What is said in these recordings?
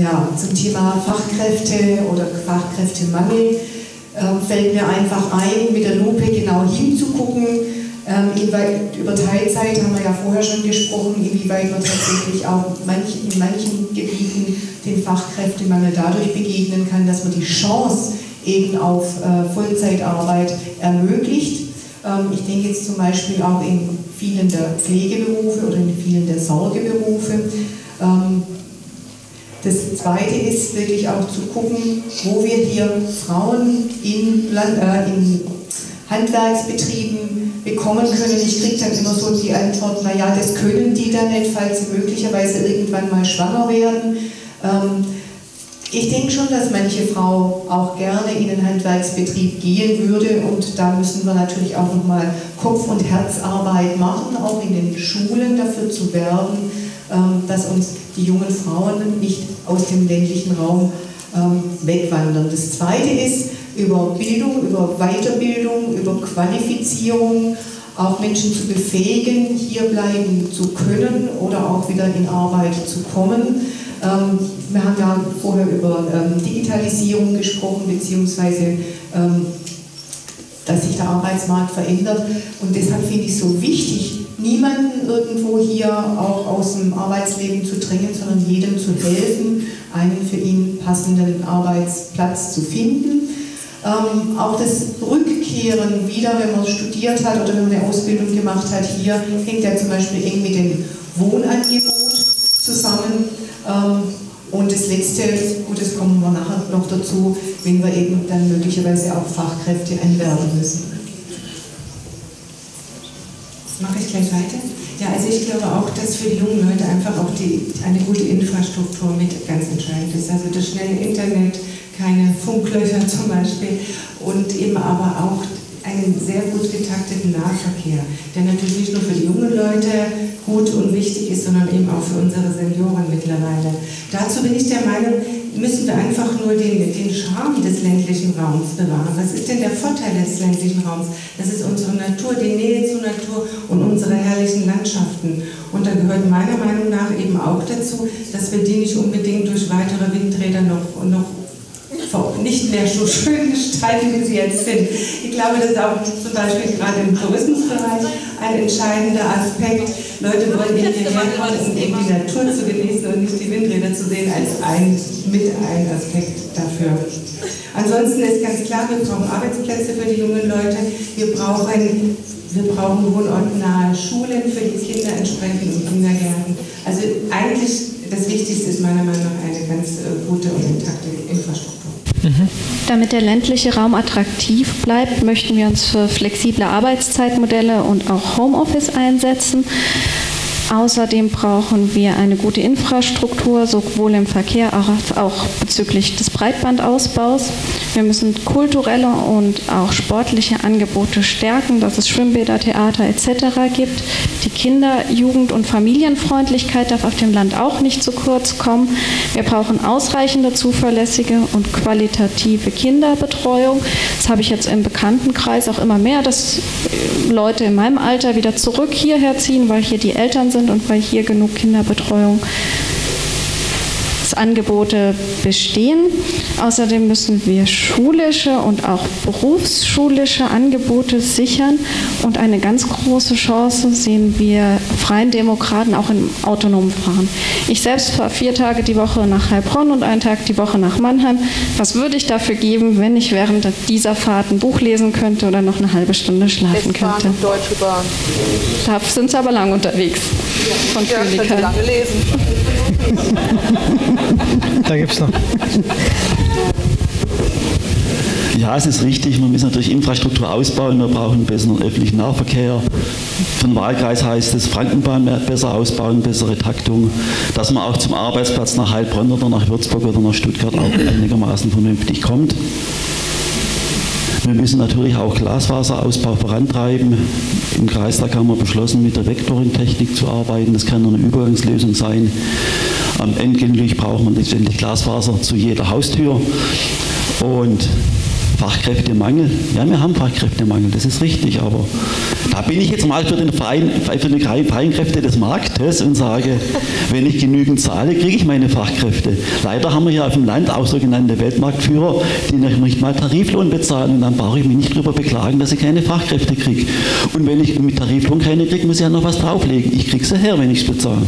Ja, zum Thema Fachkräfte oder Fachkräftemangel fällt mir einfach ein, mit der Lupe genau hinzugucken. Über Teilzeit haben wir ja vorher schon gesprochen, inwieweit wir tatsächlich auch in manchen Gebieten den Fachkräftemangel dadurch begegnen kann, dass man die Chance eben auf Vollzeitarbeit ermöglicht. Ich denke jetzt zum Beispiel auch in vielen der Pflegeberufe oder in vielen der Sorgeberufe. Das Zweite ist wirklich auch zu gucken, wo wir hier Frauen in Handwerksbetrieben bekommen können. Ich kriege dann immer so die Antwort, naja, das können die dann nicht, falls sie möglicherweise irgendwann mal schwanger werden. Ich denke schon, dass manche Frau auch gerne in den Handwerksbetrieb gehen würde, und da müssen wir natürlich auch nochmal Kopf- und Herzarbeit machen, auch in den Schulen dafür zu werben, dass uns die jungen Frauen nicht aus dem ländlichen Raum wegwandern. Das Zweite ist, über Bildung, über Weiterbildung, über Qualifizierung auch Menschen zu befähigen, hier bleiben zu können oder auch wieder in Arbeit zu kommen. Wir haben ja vorher über Digitalisierung gesprochen, beziehungsweise dass sich der Arbeitsmarkt verändert, und deshalb finde ich es so wichtig, niemanden irgendwo hier auch aus dem Arbeitsleben zu drängen, sondern jedem zu helfen, einen für ihn passenden Arbeitsplatz zu finden. Auch das Rückkehren wieder, wenn man studiert hat oder wenn man eine Ausbildung gemacht hat, hier hängt ja zum Beispiel eng mit dem Wohnangebot zusammen. Und das Letzte, gut, das kommen wir nachher noch dazu, wenn wir eben dann möglicherweise auch Fachkräfte anwerben müssen. Mache ich gleich weiter? Ja, also ich glaube auch, dass für die jungen Leute einfach auch eine gute Infrastruktur mit ganz entscheidend ist. Also das schnelle Internet, keine Funklöcher zum Beispiel, und eben aber auch einen sehr gut getakteten Nahverkehr, der natürlich nicht nur für die jungen Leute gut und wichtig ist, sondern eben auch für unsere Senioren mittlerweile. Dazu bin ich der Meinung, müssen wir einfach nur den Charme des ländlichen Raums bewahren. Was ist denn der Vorteil des ländlichen Raums? Das ist unsere Natur, die Nähe zur Natur und unsere herrlichen Landschaften. Und da gehört meiner Meinung nach eben auch dazu, dass wir die nicht unbedingt durch weitere Windräder noch nicht mehr so schön gestalten, wie sie jetzt sind. Ich glaube, das ist auch zum Beispiel gerade im Tourismusbereich ein entscheidender Aspekt. Leute wollen eben hierher kommen, um eben die Natur zu genießen und nicht die Windräder zu sehen, als ein Aspekt dafür. Ansonsten ist ganz klar, wir brauchen Arbeitsplätze für die jungen Leute. Wir brauchen wohnortnahe Schulen für die Kinder, entsprechend und Kindergärten. Also eigentlich das Wichtigste ist meiner Meinung nach eine ganz gute und intakte Infrastruktur. Damit der ländliche Raum attraktiv bleibt, möchten wir uns für flexible Arbeitszeitmodelle und auch Homeoffice einsetzen. Außerdem brauchen wir eine gute Infrastruktur, sowohl im Verkehr als auch bezüglich des Breitbandausbaus. Wir müssen kulturelle und auch sportliche Angebote stärken, dass es Schwimmbäder, Theater etc. gibt. Die Kinder-, Jugend- und Familienfreundlichkeit darf auf dem Land auch nicht zu kurz kommen. Wir brauchen ausreichende, zuverlässige und qualitative Kinderbetreuung. Das habe ich jetzt im Bekanntenkreis auch immer mehr, dass Leute in meinem Alter wieder zurück hierher ziehen, weil hier die Eltern sind und weil hier genug Kinderbetreuungsangebote bestehen. Außerdem müssen wir schulische und auch berufsschulische Angebote sichern, und eine ganz große Chance sehen wir Freien Demokraten auch im autonomen Fahren. Ich selbst fahre 4 Tage die Woche nach Heilbronn und 1 Tag die Woche nach Mannheim. Was würde ich dafür geben, wenn ich während dieser Fahrt ein Buch lesen könnte oder noch eine halbe Stunde schlafen könnte? Deutsche Bahn. Da sind sie aber lang unterwegs. Von Ja, können Sie lange lesen. Da gibt es noch. Ja, es ist richtig, man muss natürlich Infrastruktur ausbauen, wir brauchen einen besseren öffentlichen Nahverkehr. Für den Wahlkreis heißt es, Frankenbahn besser ausbauen, bessere Taktung, dass man auch zum Arbeitsplatz nach Heilbronn oder nach Würzburg oder nach Stuttgart auch einigermaßen vernünftig kommt. Wir müssen natürlich auch Glasfaserausbau vorantreiben. Im Kreistag haben wir beschlossen, mit der Vectoring-Technik zu arbeiten. Das kann eine Übergangslösung sein. Endgültig braucht man letztendlich Glasfaser zu jeder Haustür. Und Fachkräftemangel. Ja, wir haben Fachkräftemangel, das ist richtig, aber da bin ich jetzt mal für die freien Kräfte des Marktes und sage, wenn ich genügend zahle, kriege ich meine Fachkräfte. Leider haben wir hier auf dem Land auch sogenannte Weltmarktführer, die nicht mal Tariflohn bezahlen, und dann brauche ich mich nicht darüber beklagen, dass ich keine Fachkräfte kriege. Und wenn ich mit Tariflohn keine kriege, muss ich ja noch was drauflegen. Ich kriege sie her, wenn ich es bezahle.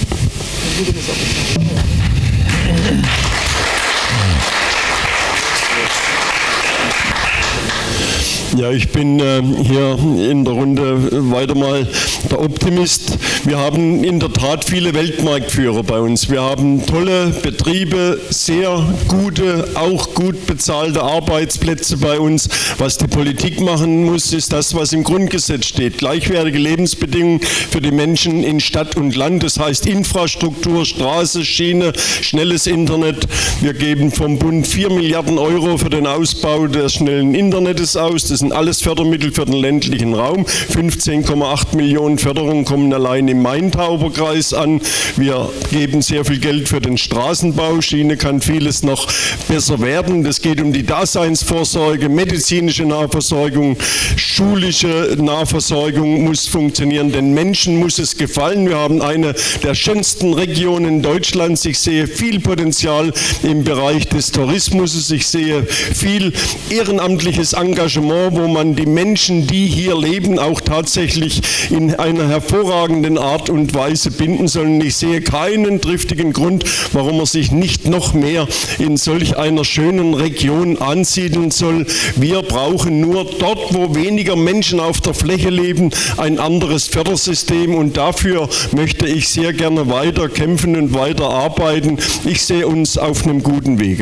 Ja, ich bin hier in der Runde weiter mal der Optimist. Wir haben in der Tat viele Weltmarktführer bei uns. Wir haben tolle Betriebe, sehr gute, auch gut bezahlte Arbeitsplätze bei uns. Was die Politik machen muss, ist das, was im Grundgesetz steht. Gleichwertige Lebensbedingungen für die Menschen in Stadt und Land. Das heißt Infrastruktur, Straße, Schiene, schnelles Internet. Wir geben vom Bund 4 Milliarden Euro für den Ausbau des schnellen Internets aus. Das sind alles Fördermittel für den ländlichen Raum. 15,8 Millionen Förderungen kommen allein im Main-Tauber-Kreis an. Wir geben sehr viel Geld für den Straßenbau. Schiene kann vieles noch besser werden. Das geht um die Daseinsvorsorge, medizinische Nahversorgung, schulische Nahversorgung muss funktionieren. Den Menschen muss es gefallen. Wir haben eine der schönsten Regionen Deutschlands. Ich sehe viel Potenzial im Bereich des Tourismus. Ich sehe viel ehrenamtliches Engagement, wo man die Menschen, die hier leben, auch tatsächlich in einer hervorragenden Art und Weise binden soll. Und ich sehe keinen triftigen Grund, warum man sich nicht noch mehr in solch einer schönen Region ansiedeln soll. Wir brauchen nur dort, wo weniger Menschen auf der Fläche leben, ein anderes Fördersystem, und dafür möchte ich sehr gerne weiter kämpfen und weiter arbeiten. Ich sehe uns auf einem guten Wege.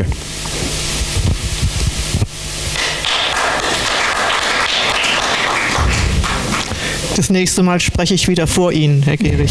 Das nächste Mal spreche ich wieder vor Ihnen, Herr Gehrig.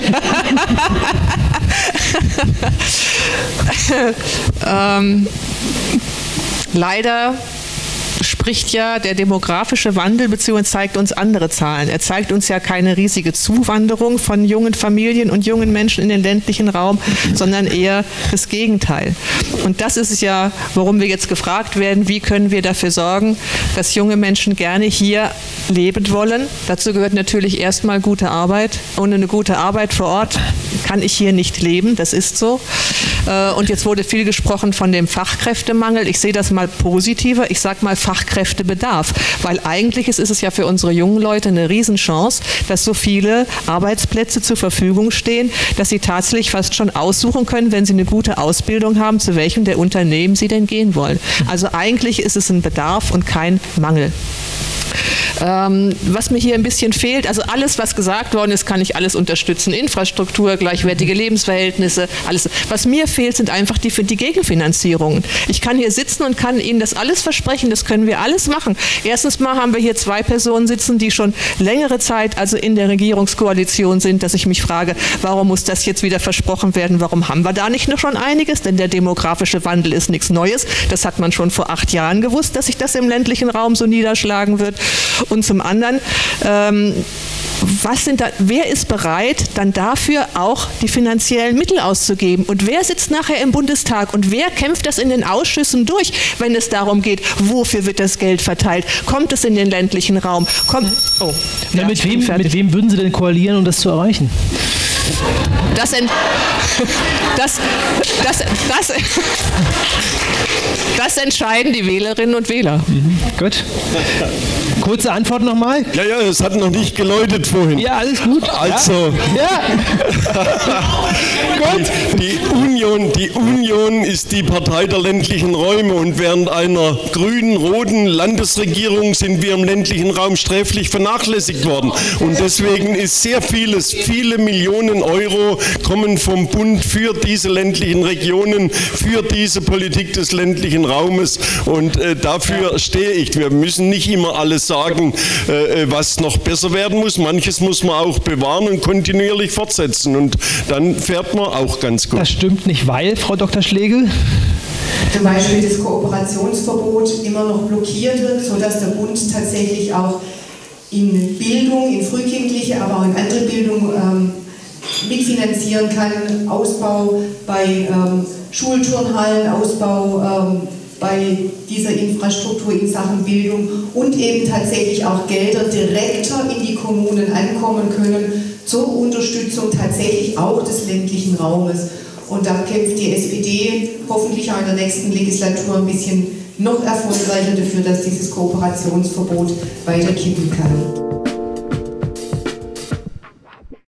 Leider spricht ja der demografische Wandel bzw. zeigt uns andere Zahlen. Er zeigt uns ja keine riesige Zuwanderung von jungen Familien und jungen Menschen in den ländlichen Raum, sondern eher das Gegenteil. Und das ist es ja, warum wir jetzt gefragt werden, wie können wir dafür sorgen, dass junge Menschen gerne hier leben wollen. Dazu gehört natürlich erstmal gute Arbeit. Ohne eine gute Arbeit vor Ort kann ich hier nicht leben, das ist so. Und jetzt wurde viel gesprochen von dem Fachkräftemangel. Ich sehe das mal positiver. Ich sage mal Fachkräftebedarf, weil eigentlich ist es ja für unsere jungen Leute eine Riesenchance, dass so viele Arbeitsplätze zur Verfügung stehen, dass sie tatsächlich fast schon aussuchen können, wenn sie eine gute Ausbildung haben, zu welchem der Unternehmen sie denn gehen wollen. Also eigentlich ist es ein Bedarf und kein Mangel. Was mir hier ein bisschen fehlt, also alles, was gesagt worden ist, kann ich alles unterstützen. Infrastruktur, gleichwertige Lebensverhältnisse, alles. Was mir fehlt, sind einfach die Gegenfinanzierungen. Ich kann hier sitzen und kann Ihnen das alles versprechen, das können wir alles machen. Erstens mal haben wir hier 2 Personen sitzen, die schon längere Zeit also in der Regierungskoalition sind, dass ich mich frage, warum muss das jetzt wieder versprochen werden, warum haben wir da nicht noch schon einiges, denn der demografische Wandel ist nichts Neues, das hat man schon vor 8 Jahren gewusst, dass sich das im ländlichen Raum so niederschlagen wird. Und zum anderen, wer ist bereit, dann dafür auch die finanziellen Mittel auszugeben? Und wer sitzt nachher im Bundestag? Und wer kämpft das in den Ausschüssen durch, wenn es darum geht, wofür wird das Geld verteilt? Kommt es in den ländlichen Raum? Ja, mit wem würden Sie denn koalieren, um das zu erreichen? Das entscheiden die Wählerinnen und Wähler. Gut. Kurze Antwort nochmal. Ja, es hat noch nicht geläutet vorhin. Ja, alles gut. Also, ja. Gut. Die Union ist die Partei der ländlichen Räume, und während einer grün-roten Landesregierung sind wir im ländlichen Raum sträflich vernachlässigt worden. Und deswegen ist viele Millionen Euro kommen vom Bund für diese ländlichen Regionen, für diese Politik des ländlichen Raumes, und dafür stehe ich. Wir müssen nicht immer alles sagen, was noch besser werden muss. Manches muss man auch bewahren und kontinuierlich fortsetzen, und dann fährt man auch ganz gut. Das stimmt nicht, weil, Frau Dr. Schlegel? Zum Beispiel das Kooperationsverbot immer noch blockiert wird, sodass der Bund tatsächlich auch in Bildung, in frühkindliche, aber auch in andere Bildung mitfinanzieren kann. Ausbau bei Schulturnhallen, Ausbau bei dieser Infrastruktur in Sachen Bildung und eben tatsächlich auch Gelder direkter in die Kommunen ankommen können zur Unterstützung tatsächlich auch des ländlichen Raumes. Und da kämpft die SPD hoffentlich auch in der nächsten Legislatur ein bisschen noch erfolgreicher dafür, dass dieses Kooperationsverbot weiter kippen kann.